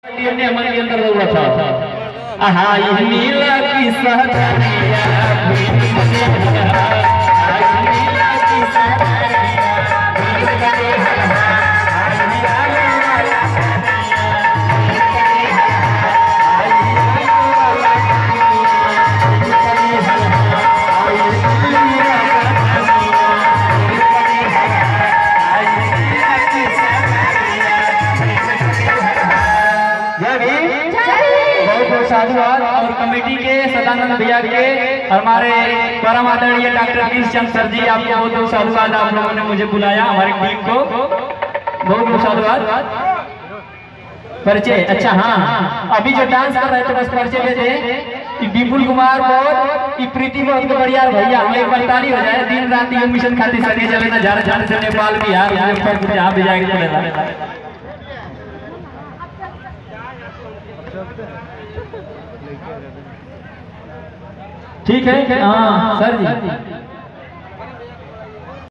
ने मन के अंदर हुआ था आहा ये नीला की सहरिया नीला की सहरिया साधुवाद और कमेटी के सदानंद भैया के हमारे परम आदरणीय डॉक्टर कृष्णचंद सर जी आपको बहुत बहुत साधुवाद। आप लोगों ने मुझे बुलाया हमारी टीम को बहुत बहुत साधुवाद। परिचय अच्छा हाँ अभी जो डांस कर रहे थे बस परिचय दे विपुल कुमार बहुत प्रीति बहुत बढ़िया भैया एक बार ताली हो जाए। दिन रात ये मिशन खाती सदी चले ना झारखंड से नेपाल बिहार यहाँ भी जाएंगे पड़ेगा। ठीक है हाँ सर जी।